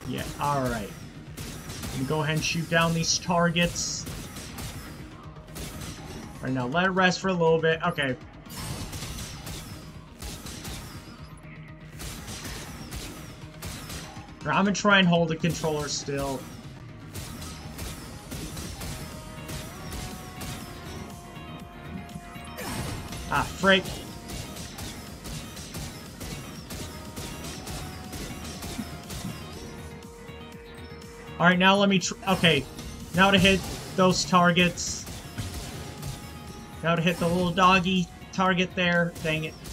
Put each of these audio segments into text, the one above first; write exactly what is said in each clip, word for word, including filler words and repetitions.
Yeah, alright. Go ahead and shoot down these targets. Alright, now let it rest for a little bit. Okay. I'm gonna try and hold the controller still. Ah, frick. Alright, now let me tr- okay. Now to hit those targets. Now to hit the little doggy target there. Dang it.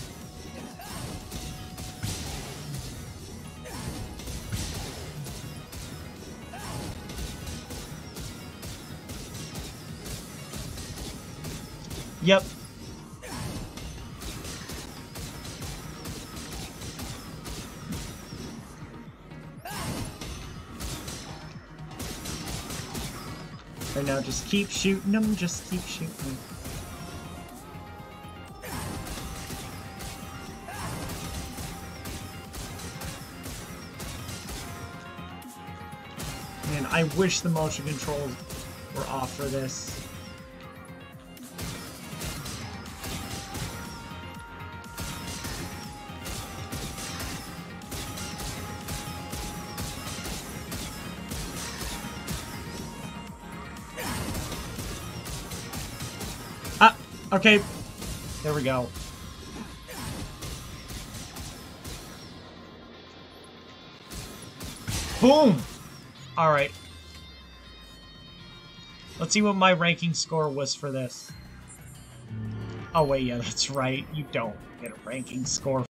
Yep. Right now, just keep shooting them, just keep shooting them. Man, I wish the motion controls were off for this. Ah, okay. There we go. Boom! Alright. Let's see what my ranking score was for this. Oh wait, yeah, that's right. You don't get a ranking score